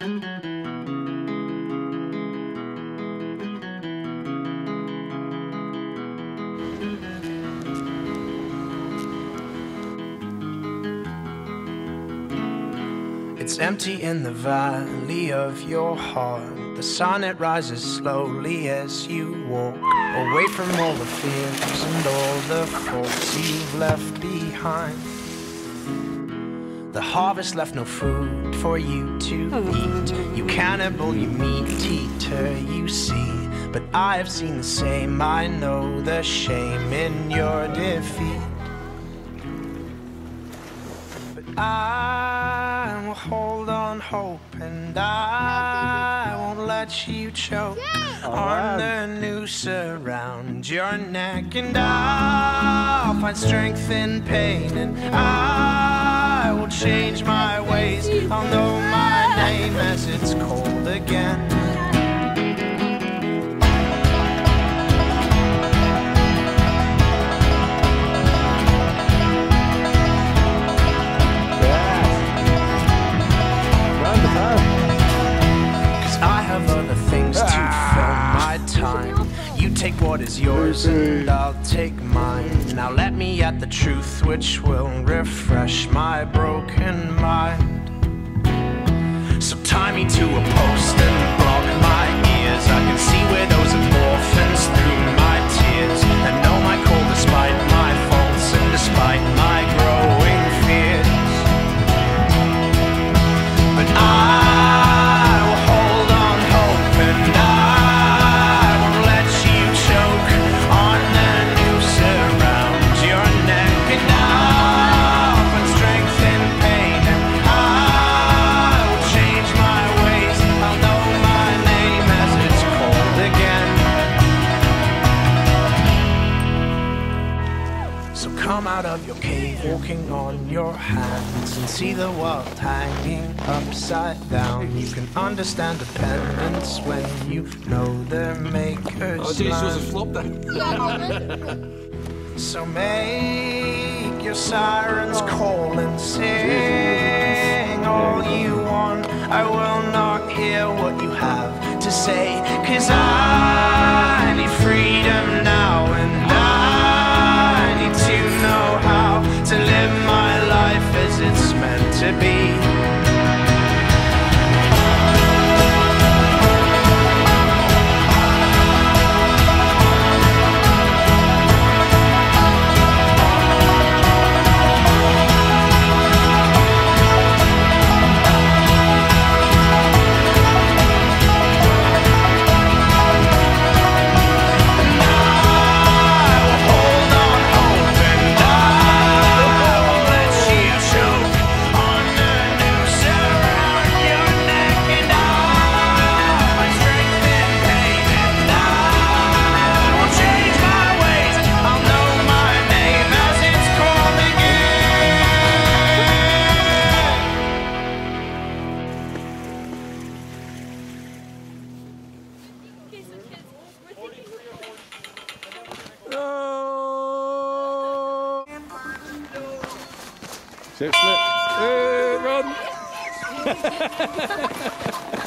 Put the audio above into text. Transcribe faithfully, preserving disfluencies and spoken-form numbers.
It's empty in the valley of your heart. The sun, it rises slowly as you walk away from all the fears and all the faults you've left behind. The harvest left no food for you to eat. You cannibal, you meat eater, you see. But I have seen the same, I know the shame in your defeat. But I will hold on hope, and I won't let you choke on the noose around your neck. And I'll find strength in pain, and I will change my ways. I'll know my name as it's cold again. Take what is yours and I'll take mine. Now let me at the truth which will refresh my broken mind. So tie me to a post and block my ears. I can see widows and orphans through my tears, and know my call despite my faults and despite my growing fears. But I will hold on hope, and I out of your cave, walking on your hands, and see the world hanging upside down. You can understand dependence when you know their maker's land. So make your sirens call and sing all you want. I will not hear what you have to say, 'cause I need freedom now, and I need to know how to live my life as it's meant to be. Six slips. Hey, run!